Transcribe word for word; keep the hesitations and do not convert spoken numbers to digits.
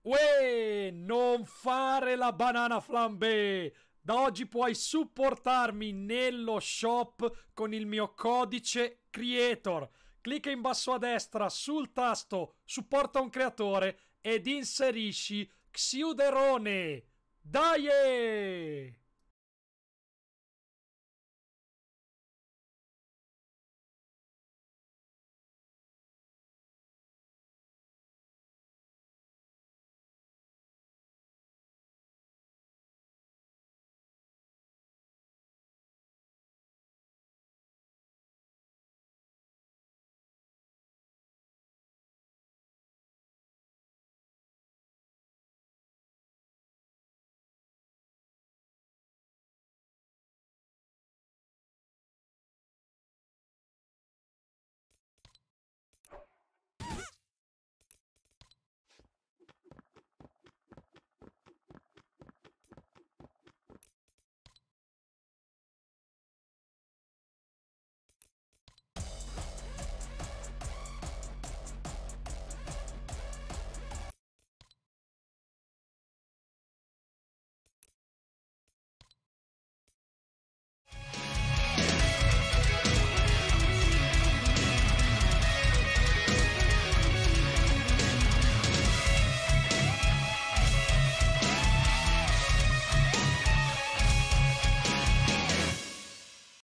Uè, non fare la banana flambé! Da oggi puoi supportarmi nello shop con il mio codice creator. Clicca in basso a destra sul tasto supporta un creatore ed inserisci Xiuderone. Dai!